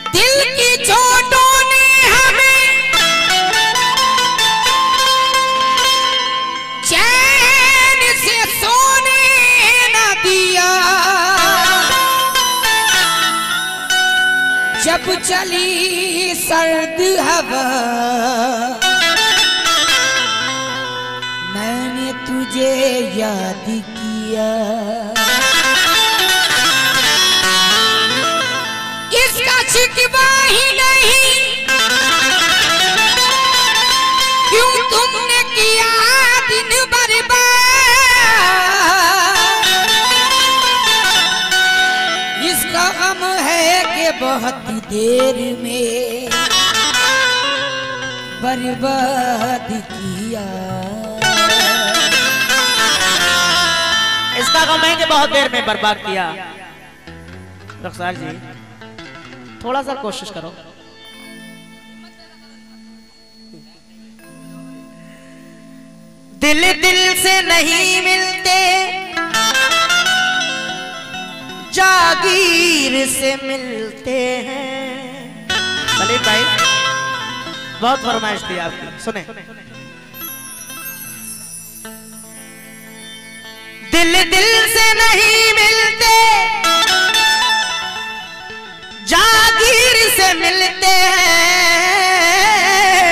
दिल की चोटों ने हमें चैन से सोने न दिया। जब चली सर्द हवा मैंने तुझे याद किया। इसका शिकवा ही नहीं क्यों तुमने किया दिन बर्बाद। इसका गम है कि बहुत देर में बर्बाद किया। इसका गम है कि बहुत देर में बर्बाद किया। रखसार जी थोड़ा सा कोशिश करो। दिल दिल से नहीं मिलते जागीर से मिलते हैं। सलीम भाई बहुत फरमाइश थी आपकी, सुने। दिल दिल से नहीं मिलते जागीर से मिलते हैं।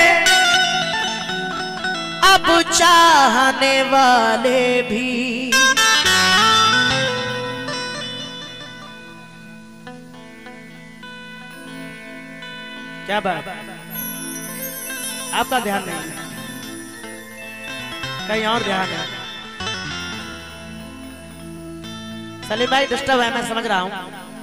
अब चाहने वाले भी क्या बात, आपका ध्यान नहीं, कहीं और ध्यान है। सलीम भाई डिस्टर्ब है, मैं समझ रहा हूं।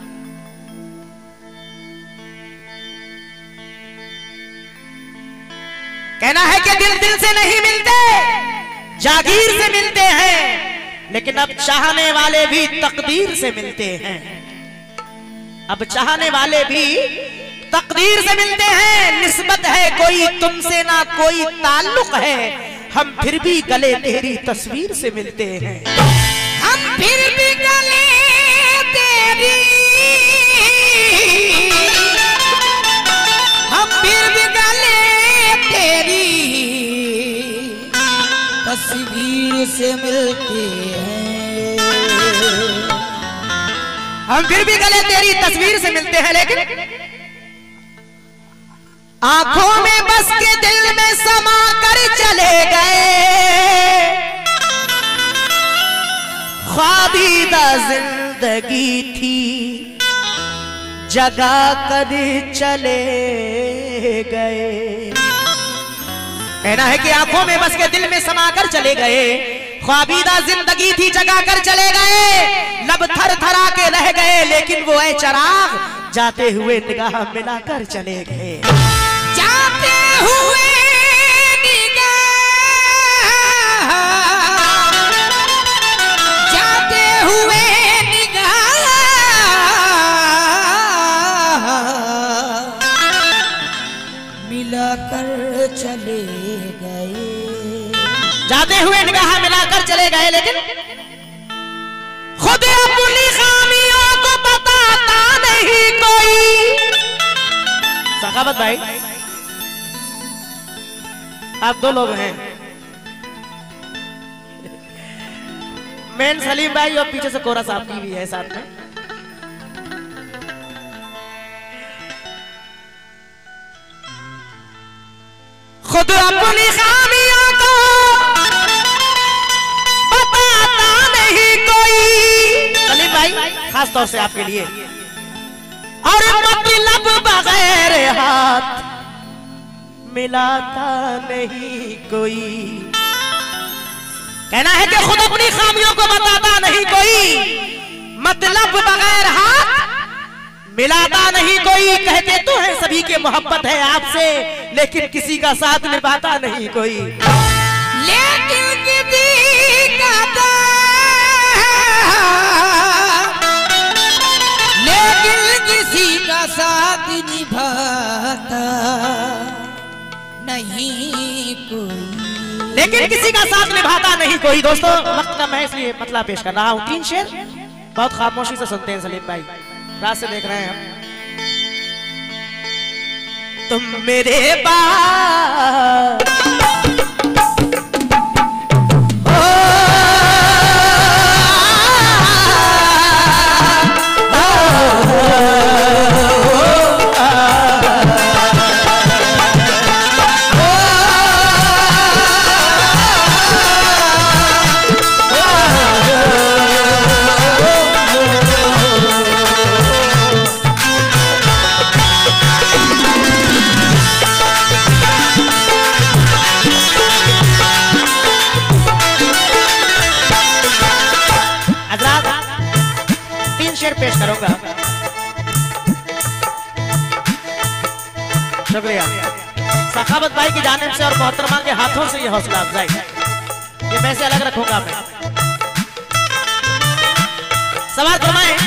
कहना है कि दिल दिल से नहीं मिलते जागीर से मिलते हैं, लेकिन अब चाहने वाले भी तकदीर से मिलते हैं। अब चाहने वाले भी तकदीर से मिलते हैं। निस्बत है कोई तुमसे ना कोई ताल्लुक है, हम फिर भी गले तेरी तस्वीर से मिलते हैं। हम फिर भी गले तेरी, हम फिर भी गले तेरी तस्वीर से मिलते हैं। हम फिर भी गले तेरी तस्वीर से मिलते हैं, लेकिन आंखों में बस के दिल में समा कर चले गए। ख्वाबीदा जिंदगी थी जगा कर चले गए। कहना है कि आंखों में बस के दिल में समा कर चले गए। ख्वाबीदा जिंदगी थी जगा कर चले गए। लब थर थरा के रह गए, लेकिन वो ऐ चराग जाते हुए निगाह मिलाकर चले गए। जाते हुए निगाह, जाते हुए निगाह मिलाकर चले गए। जाते हुए निगाह मिलाकर चले गए, लेकिन खुद अपनी खामियों को बताता नहीं कोई। सखावत भाई आप दो लोग हैं, मेन सलीम भाई और पीछे से कोरा साहब की भी है साथ में। खुद अपनी खामियों को बताता नहीं कोई। सलीम भाई खास तौर से आपके लिए। और मतलब बगैर हाथ मिलाता नहीं कोई। कहना है कि खुद अपनी खामियों को बताता नहीं कोई, मतलब बगैर हाथ मिलाता नहीं कोई। कहते तो है सभी के मोहब्बत है आपसे, लेकिन किसी का साथ निभाता नहीं कोई। लेकिन किसी का लेकिन किसी का साथ निभाता नहीं कोई। लेकिन किसी का साथ निभाता नहीं कोई। दोस्तों वक्त कम है इसलिए मतलब पेश कर रहा हूँ। 3 शेर बहुत खामोशी से सुनते हैं सलीम भाई, रात से देख रहे हैं हम। तुम मेरे बाद पेश करूंगा। शुक्रिया सखावत भाई की जानिब से और मोहतरमा के हाथों से ये हौसला अफजाई, ये मैं से अलग रखूंगा। मैं सवाल फरमाएं।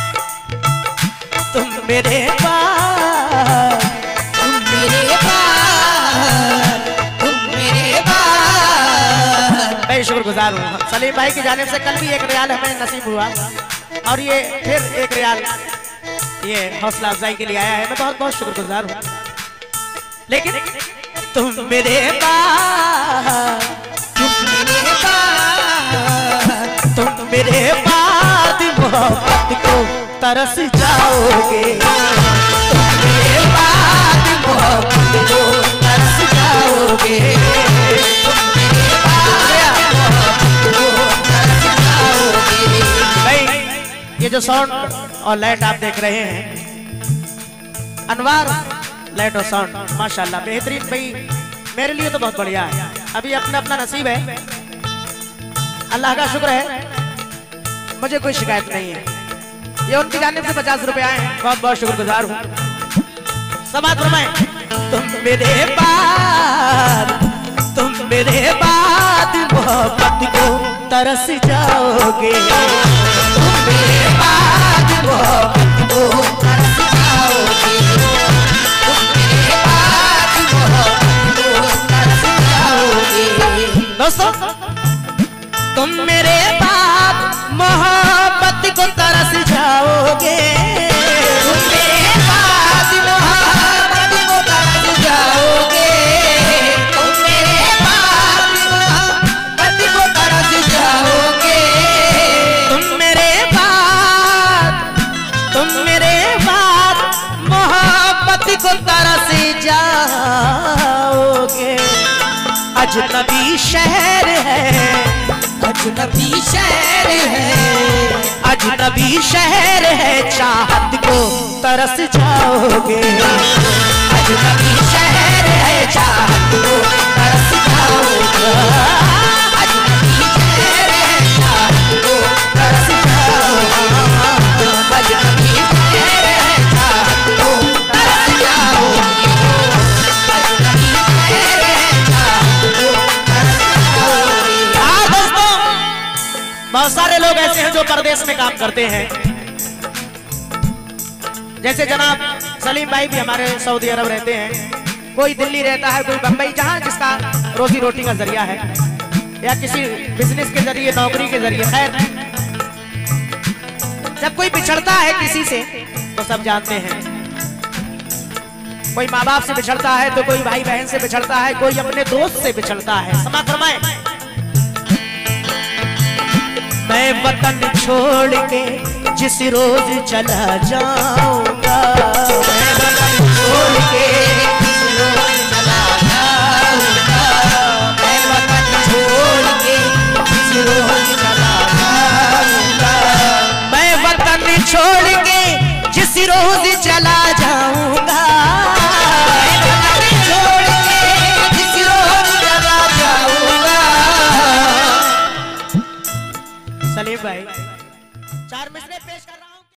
तुम मेरे पास, तुम मेरे पास, तुम मेरे पास। मैं शुक्रगुजार हूँ। सलीम भाई की जानिब से कल भी एक रियाल हमें नसीब हुआ और ये फिर एक रियाल ये हौसला अफजाई के लिए आया है। मैं बहुत बहुत शुक्रगुजार हूँ। लेकिन तुम मेरे पास, तुम मेरे पास, तुम मेरे बाद मोहब्बत को तरस जाओगे। तुम मेरे बाद मोहब्बत को तरस जाओगे। तुम मेरे बाद मोहब्बत को तरस जाओगे। भाई ये जो साउंड और लाइट आप देख रहे हैं, अनवार लाइट और साउंड माशाल्लाह बेहतरीन। भाई मेरे लिए तो बहुत बढ़िया है। अभी अपना अपना नसीब है, अल्लाह का शुक्र है, मुझे कोई शिकायत नहीं है। ये उनकी जानिब से 50 रुपए आए हैं, बहुत बहुत शुक्रगुजार हूँ। समाज फरमाएं। तुम मेरे बाद, तुम मेरे बाद मोहब्बत को तरस जाओगे। तुम मेरे बाद मोहब्बत को तरस जाओगे। तुम मेरे बाद मोहब्बत को तरस जाओगे। दोस्तों तुम मेरे बाद मोहब्बत को तरस जाओगे। तुम मेरे बाद मोहब्बत को तरस जाओगे। तुम मेरे बाद मोहब्बत को तरस जाओगे। तुम मेरे बाद, तुम मेरे बाद मोहब्बत को तरस जाओगे। अजनबी शहर है, अजनबी शहर है, अजनबी शहर है, चाहत को तरस जाओगे। अजनबी शहर है, चाहत को तरस जाओगे। अजनबी शहर है, चाहत को तरस जाओगे। अजनबी शहर है, चाहत को तरस जाओगे। अजनबी शहर है, चाहत को तरस जाओगे। हाँ दोस्तों, बहुत सारे लोग ऐसे हैं जो परदेश में काम करते हैं, जैसे जनाब सलीम भाई भी हमारे सऊदी अरब रहते हैं। कोई दिल्ली रहता है, कोई बंबई, जहां जिसका रोजी रोटी का जरिया है या किसी बिजनेस के जरिए, नौकरी के जरिए। खैर जब कोई बिछड़ता है किसी से तो सब जानते हैं, कोई माँ बाप से बिछड़ता है तो कोई भाई बहन से बिछड़ता है, कोई अपने दोस्त से बिछड़ता है। समा फरमाए। मैं वतन छोड़ के जिस रोज चला जाऊंगा, मैं वतन छोड़ के जिस रोज चला जाऊंगा। मैं वतन छोड़ के जिस रोज चला जाऊंगा। मैं वतन छोड़ के जिस रोज चला जाऊंगा। मैं वतन छोड़ के जिस रोज चला जाऊंगा। सलीम भाई 4 मिसरे